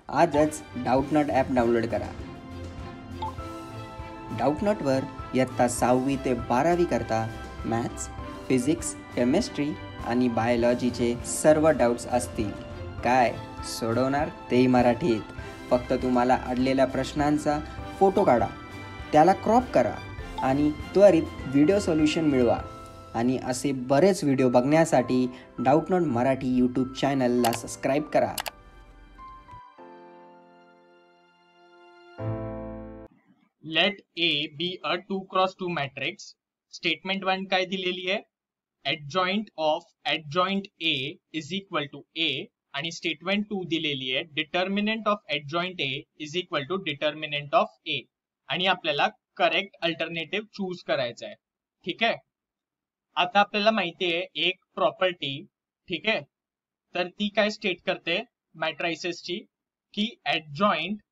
आजच Doubtnut app download करा. डाऊटनटवर इयत्ता 6वी ते 12वी करता मॅथ्स, फिजिक्स, केमिस्ट्री आणि बायोलॉजीचे सर्व डाऊट्स असतील. काय सोडवणार तेही मराठीत. फक्त तुम्हाला अडलेल्या प्रश्नांचा फोटो काढा, त्याला क्रॉप करा आणि त्वरित व्हिडिओ सोल्युशन मिळवा. आणि असे बरेच व्हिडिओ बघण्यासाठी डाऊटनट मराठी यूट्यूब चॅनलला सबस्क्राईब करा. Let A be a 2x2 matrix. Statement 1 काय दिलेली आहे? Adjoint of adjoint A is equal to A आणि statement 2 दिलेली आहे determinant of adjoint A is equal to determinant of A आणि आपल्याला करेक्ट अल्टरनेटिव्ह चूज करायचा आहे. ठीक आहे. आता आपल्याला माहिती आहे एक प्रॉपर्टी, ठीक आहे, तर ती काय स्टेट करते मॅट्रायसेसची की adjoint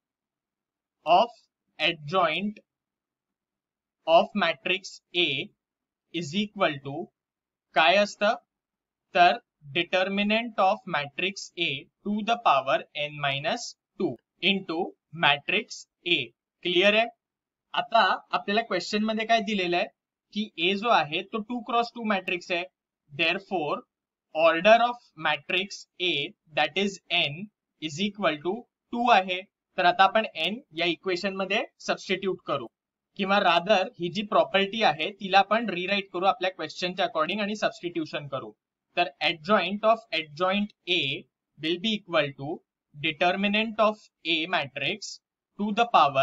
of matrix A is equal to काय असतं तर determinant of matrix A to the power n-2 into matrix A. Clear आहे. आता आपल्याला क्वेश्चन मध्ये काय दिलेलं आहे की A जो आहे तो 2x2 मॅट्रिक्स आहे. therefore order of matrix A that is n is equal to 2 आहे. तर आता आपण n या इक्वेशन मध्ये सबस्टिट्यूट करू किंवा रादर ही जी प्रॉपर्टी आहे तिला आपण रिराईट करू आपल्या क्वेश्चनच्या अकॉर्डिंग आणि सबस्टिट्यूशन करू. तर adjoint of adjoint A will be equal to determinant of A matrix to the power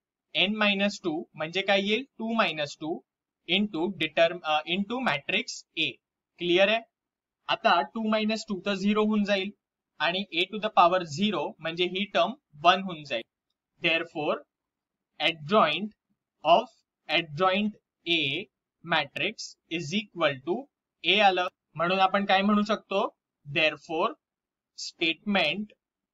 n-2 म्हणजे काय येईल 2 - 2 into matrix A. क्लिअर आहे. आता 2 - 2 तर 0 होऊन जाईल आणि A to the power 0 म्हणजे ही टर्म 1 होऊन जाईल. therefore adjoint of adjoint A matrix is equal to A आलं. म्हणून आपण काय म्हणू शकतो therefore statement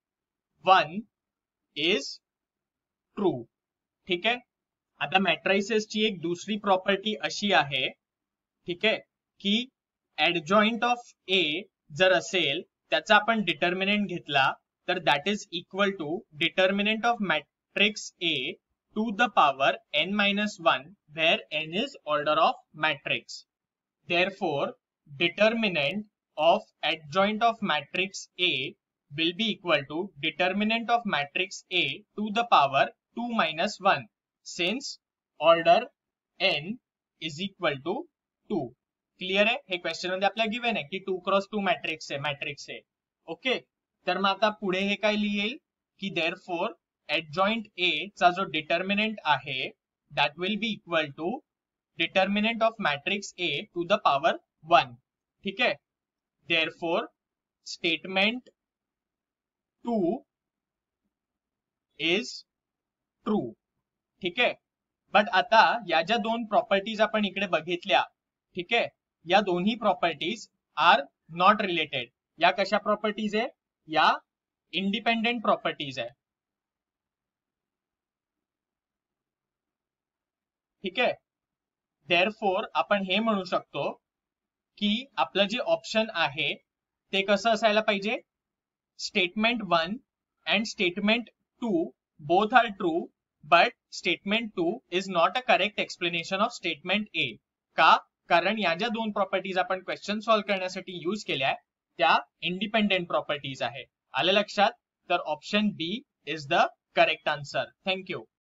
1 is true. ठीक आहे. आता मॅट्रायसेसची एक दुसरी प्रॉपर्टी अशी आहे, ठीक आहे, की adjoint of A जर असेल त्याचा आपण डिटर्मिनंट घेतला तर that is equal to determinant of matrix A to the power n-1 where n is order of matrix. therefore determinant of adjoint of matrix A will be equal to determinant of matrix A to the power 2 - 1 since order n is equal to 2. Clear आहे. हे question मध्ये आपल्याला given आहे की 2x2 matrix आहे. Okay. तर मग आता पुढे हे काय लिहिल की therefore adjoint A चा जो डिटर्मिनंट आहे that will be equal to determinant of matrix A to the power 1. ठीक आहे. therefore statement 2 is true. ठीक आहे. बट आता या ज्या दोन प्रॉपर्टीज आपण इकडे बघितल्या, ठीक आहे, या दोन्ही प्रॉपर्टीज आर नॉट रिलेटेड. या कशा प्रॉपर्टीज आहे? या इंडिपेंडेंट प्रॉपर्टीज आहे. ठीक आहे. therefore आपण हे म्हणू शकतो की आपलं जे ऑप्शन आहे ते कसं असायला पाहिजे statement 1 and statement 2 both are true but statement 2 is not a correct explanation of statement A. का? कारण या ज्या दोन प्रॉपर्टीज आपण क्वेश्चन सॉल्व्ह करण्यासाठी यूज केल्या त्या इंडिपेंडेंट प्रॉपर्टीज आहे. आलं लक्षात? तर option B is the correct answer. Thank you.